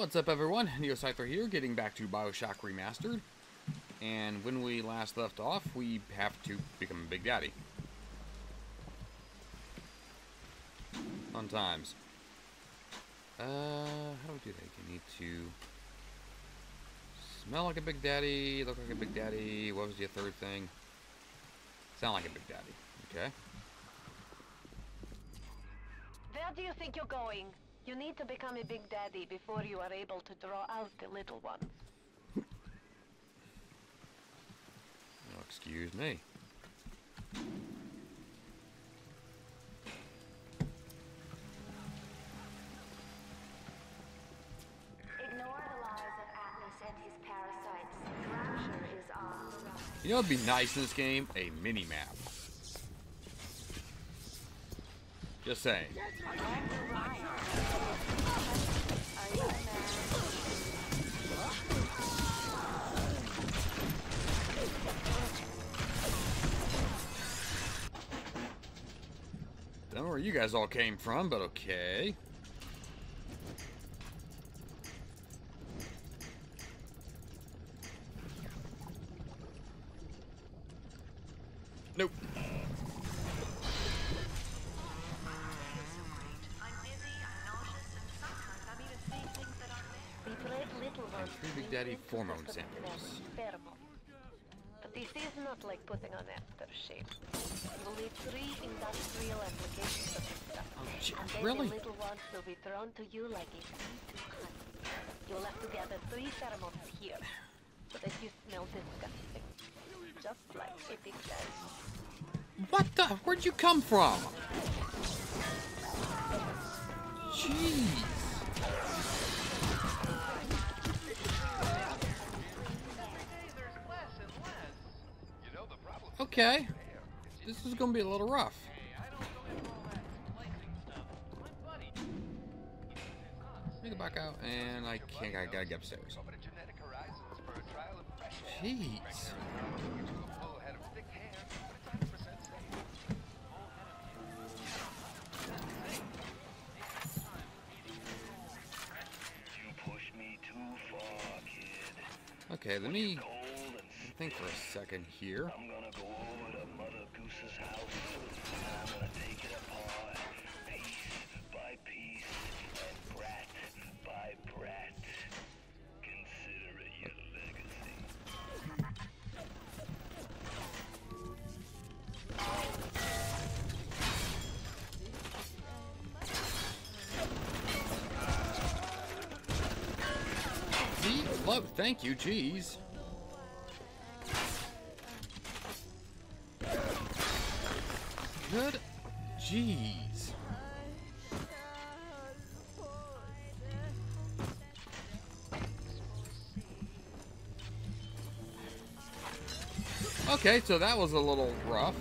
What's up, everyone? NeoCypher here, getting back to Bioshock Remastered. And when we last left off, we have to become a Big Daddy. Fun times. How do we do that? You need to smell like a Big Daddy, look like a Big Daddy. What was the third thing? Sound like a Big Daddy. Okay. Where do you think you're going? You need to become a Big Daddy before you are able to draw out the little ones. Oh, excuse me. Ignore the lies of Atlas and his parasites. Rapture is on the rise. You know what'd be nice in this game? A mini-map. Just saying. Don't know where you guys all came from, but okay. Nope. Three Big Daddy hormone samples. But this is not like putting on aftershave. You will need 3 industrial applications of this stuff. Oh, gee, and then really? the little ones will be thrown to you like a sweet honey. You will have to gather 3 pheromones here, so that you smell disgusting. Just like a Big Daddy. What the? Where'd you come from? Jeez. Okay. This is gonna be a little rough. Let me go back out, and I can't. I gotta get upstairs. Jeez. Okay, let me think for a second here. I'm gonna go over to Mother Goose's house, and I'm gonna take it apart, piece by piece, and brat by brat. Consider it your legacy. Thank you, jeez. Good. Jeez. Okay, so that was a little rough.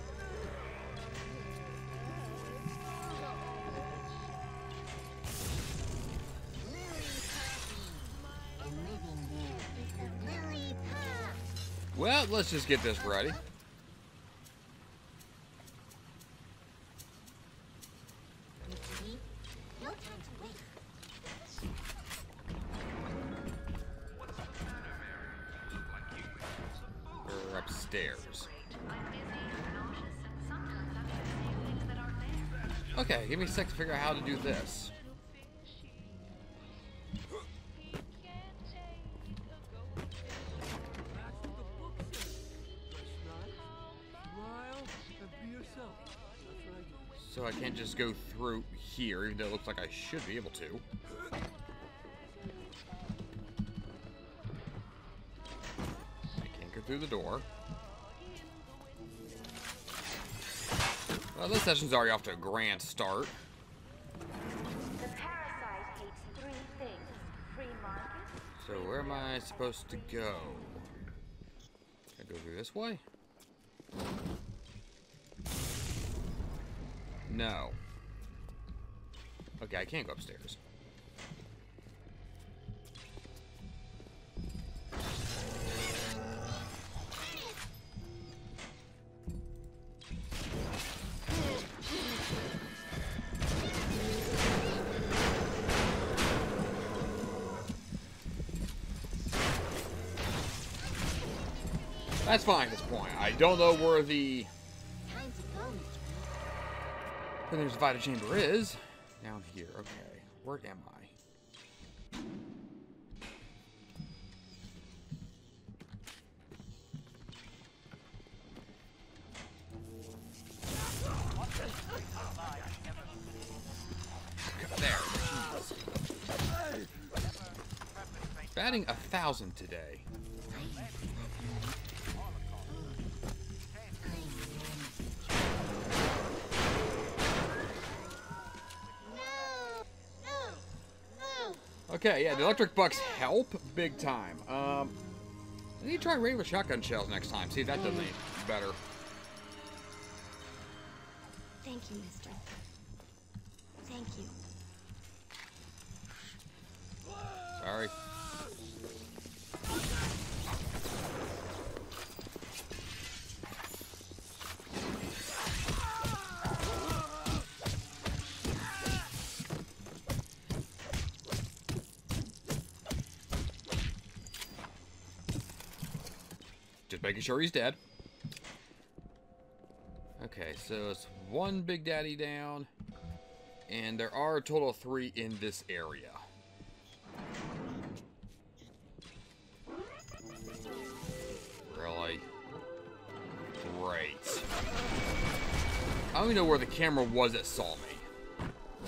Well, let's just get this ready. We're upstairs. Okay, give me a sec to figure out how to do this. So I can't just go through here, even though it looks like I should be able to. I can't go through the door. Well, this session's already off to a grand start. The parasite hates 3 things. Free market. So where am I supposed to go? Can I go through this way? No. Okay, I can't go upstairs. That's fine at this point. I don't know where the there's Vita Chamber is. Down here. Okay. Where am I? There. Jeez. Batting 1,000 today. Okay, yeah, the electric bucks help big time. I need to try regular shotgun shells next time. See if that does any better. Thank you, mister. Thank you. Sorry. Just making sure he's dead. Okay, so it's one Big Daddy down, and there are a total of 3 in this area. Really? Great. I don't even know where the camera was that saw me.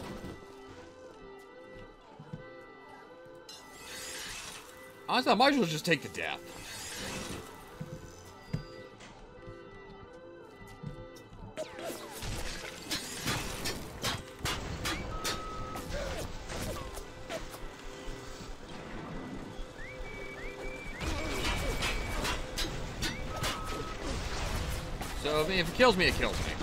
Honestly, I might as well just take the death. So, I mean, if it kills me, it kills me.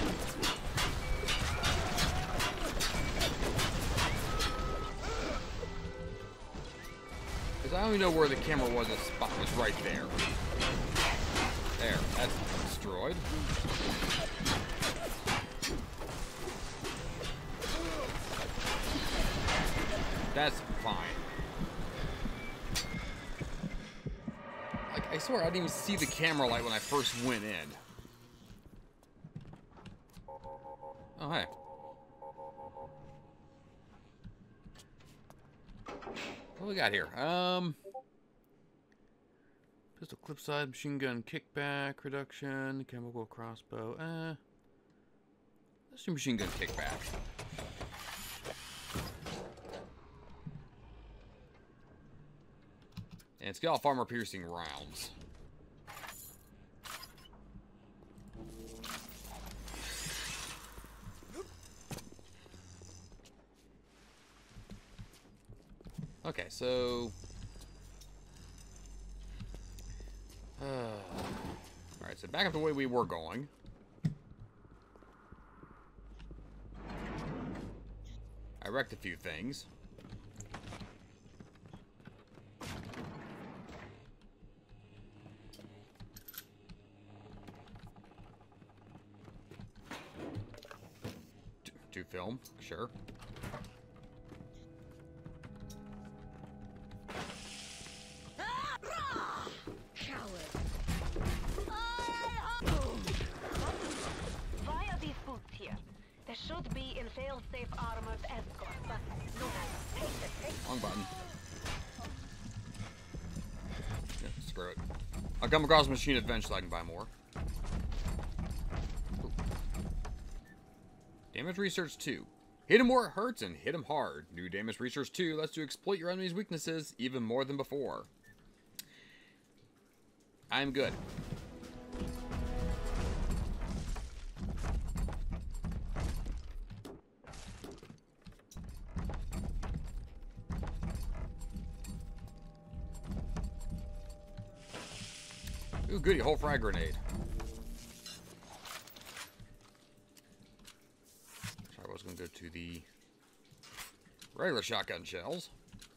Because I don't even know where the camera was. The spot was right there. There. That's destroyed. That's fine. Like, I swear I didn't even see the camera light when I first went in. Oh, hey. What do we got here? Pistol clip side, machine gun kickback, reduction, chemical crossbow, let's do machine gun kickback. And it's got off armor piercing rounds. Okay, so... Alright, so back up the way we were going. I wrecked a few things. To film, sure. Via these boots here. There should be in fail-safe armored escort, but no matter. Wrong button. Yeah, screw it. I'll come across a machine eventually, I can buy more. Ooh. Damage Research 2. Hit him where it hurts and hit him hard. New Damage Research 2 lets you exploit your enemy's weaknesses even more than before. I'm good. Ooh, goody, whole frag grenade. Sorry, I was going to go to the regular shotgun shells.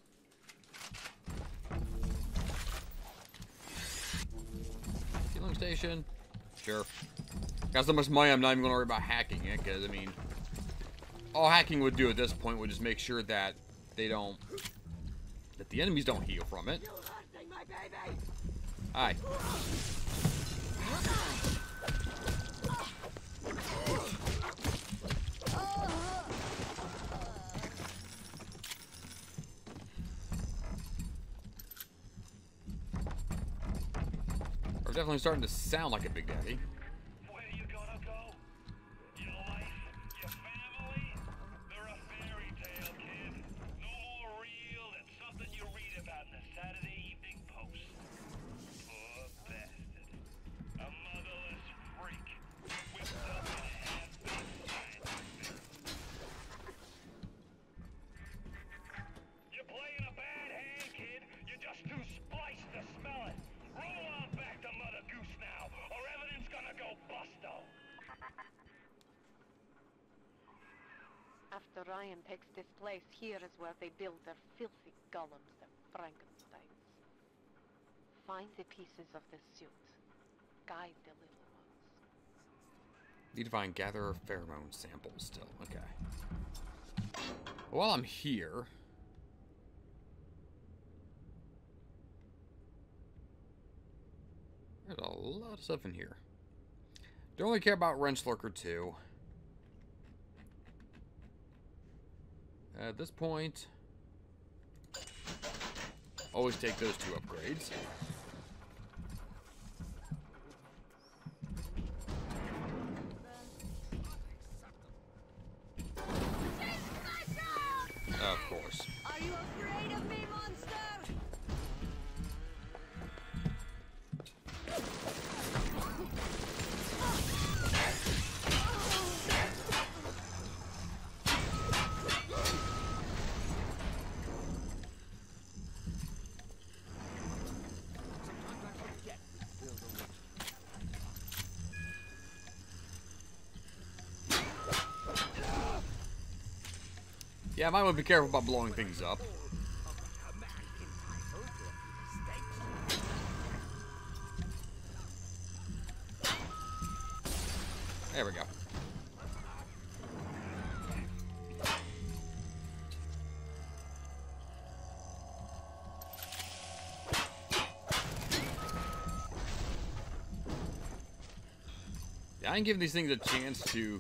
Healing station. Sure. Got so much money, I'm not even going to worry about hacking it, because, I mean, all hacking would do at this point would just make sure that they don't, that the enemies don't heal from it. Hi. We're definitely starting to sound like a Big Daddy. Where you gonna go? Your life, your family? They're a fairy tale, kid. No more real than something you read about in the Saturday Evening Post. Poor bastard. A motherless freak. Whipped up in a half-baked science. You're playing a bad hand, kid. You're just too spliced to smell it. Roll on back to Mother Goose now, or everything's gonna go busto. After Ryan takes this place, here is where they build their filthy golems, their Frankensteins. Find the pieces of the suit. Guide the little ones. Need to find gather pheromone samples still. Okay. While I'm here. There's a lot of stuff in here. Don't really care about Wrench Lurker 2. At this point, always take those two upgrades. Of course. Are you afraid of me, monster? Yeah, I might want to be careful about blowing things up. There we go. Yeah, I ain't giving these things a chance to...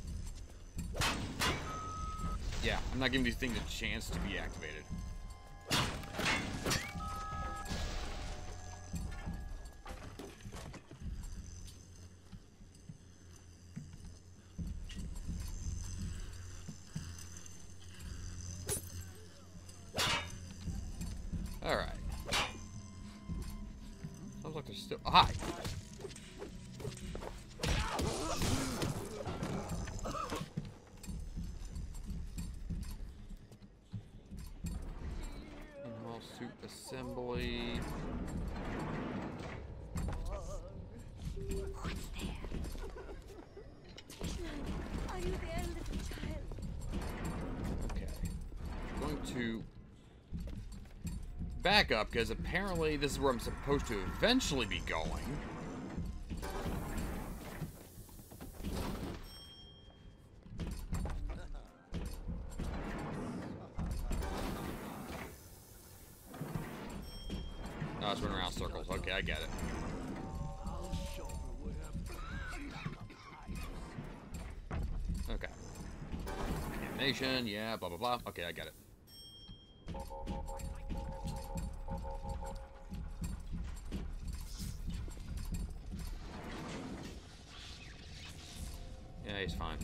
Yeah, I'm not giving these things a chance to be activated. Alright. Sounds like there's still... Oh, hi! Suit assembly. What's there? Are you there, little child? Okay. I'm going to back up because apparently this is where I'm supposed to eventually be going. Oh, it's running around circles. Okay, I get it. Okay. Animation, yeah, blah, blah, blah. Okay, I get it. Yeah, he's fine.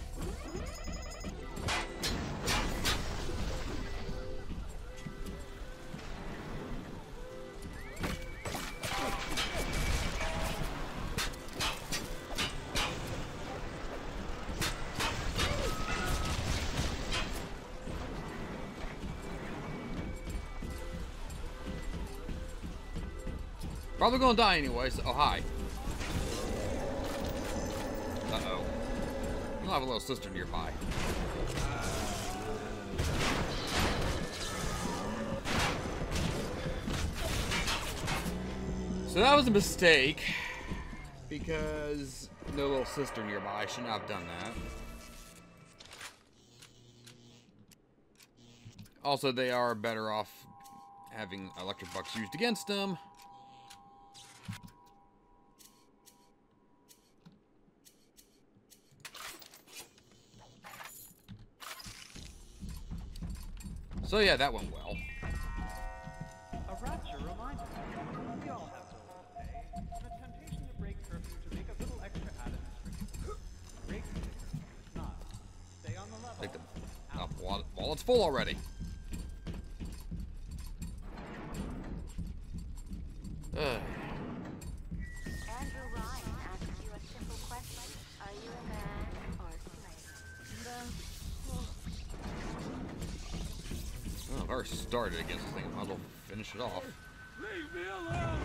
Probably gonna die anyways. Oh, hi. Uh-oh. You'll have a little sister nearby. So that was a mistake. Because no little sister nearby. I should not have done that. Also, they are better off having electric bucks used against them. So yeah, that went well. A rapture reminder. We all have bills to pay, and a temptation to break curfew to make a little extra additives for you. Break the curfew is not. Stay on the level. Like the well, it's full already. Andrew Ryan asks you a simple question. Are you a man or a slave? Well, I've already started against this thing. I might as well finish it off. Leave me alone!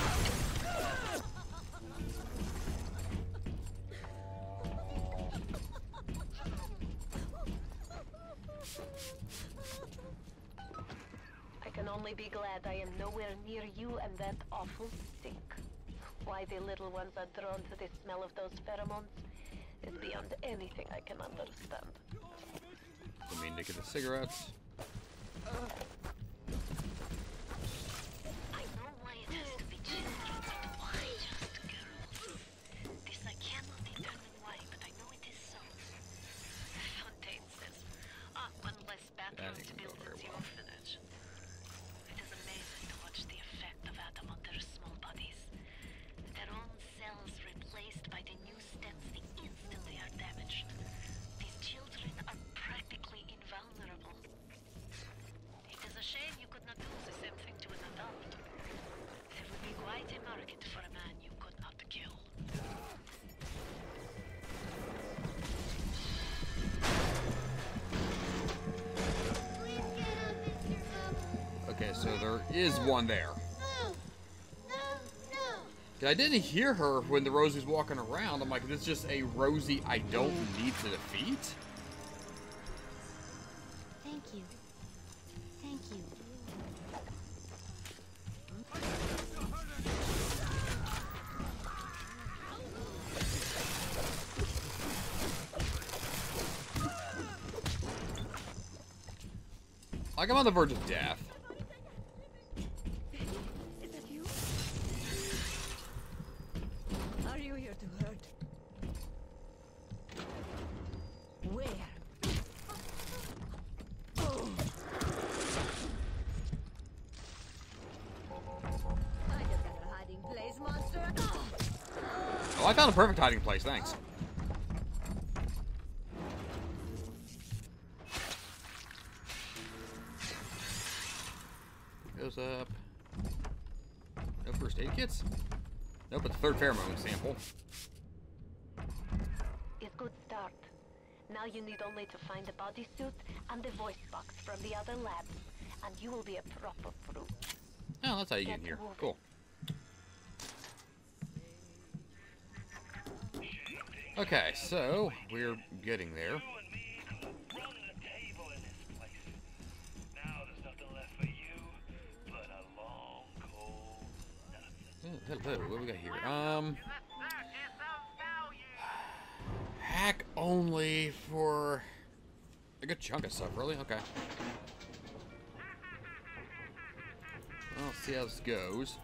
I can only be glad I am nowhere near you and that awful stink. Why the little ones are drawn to the smell of those pheromones is beyond anything I can understand. I mean, nicotine cigarettes. I know why it has to be children, but why just girls? This I cannot determine why, but I know it is so. Fontaine says, one less bathroom to build into the orphanage. It is amazing to watch the effect of Adam on their small bodies. Their own cells replaced by the new stems, they instantly are damaged. These children are practically invulnerable. It is a shame you could not do the same thing to an adult. There would be quite a market for a man you could not kill. Okay, so there is one there. I didn't hear her when the Rosie was walking around. I'm like, this is just a Rosie I don't need to defeat? Thank you. Thank you. Like, I'm on the verge of death. Is that you? Are you here to hurt? Where? Oh. I just got a hiding place, monster. Oh, I found a perfect hiding place, thanks. Goes up. No first aid kits? Nope, it's the third pheromone sample. It's good start. Now you need only to find the bodysuit and the voice box from the other labs, and you will be a proper brute. Oh, that's how you get in here. Cool. Okay, so we're getting there. You and me could run the table in this place. Now there's nothing left for you but a long, cold nothing. Hello, what we got here? Hack only for a good chunk of stuff, really? Okay. Well, let's see how this goes.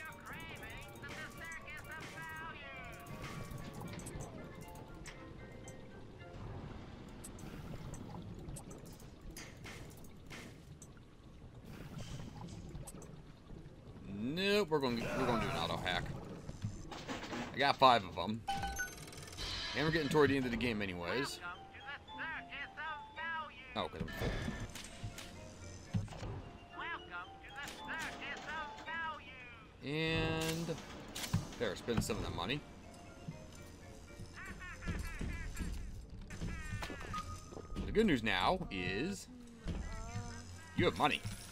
Nope, we're going to do an auto hack. I got 5 of them. And we're getting toward the end of the game anyways. Oh, because I'm full. And there, spend some of that money. The good news now is you have money.